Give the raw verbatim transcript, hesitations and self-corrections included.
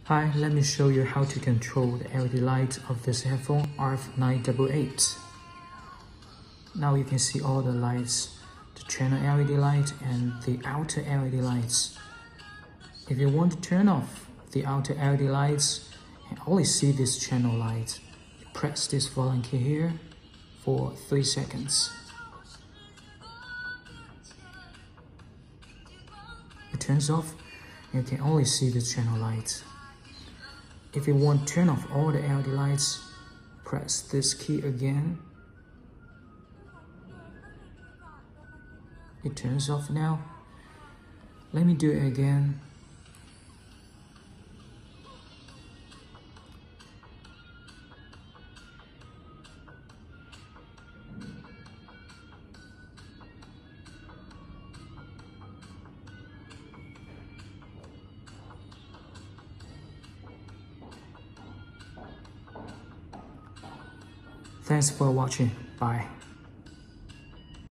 Hi, let me show you how to control the L E D light of this headphone R F nine eight eight. Now you can see all the lights, the channel L E D light and the outer L E D lights. If you want to turn off the outer L E D lights and only see this channel light, press this volume key here for three seconds. It turns off and you can only see the channel light. If you want to turn off all the L E D lights, press this key again. It turns off now. Let me do it again. Thanks for watching. Bye.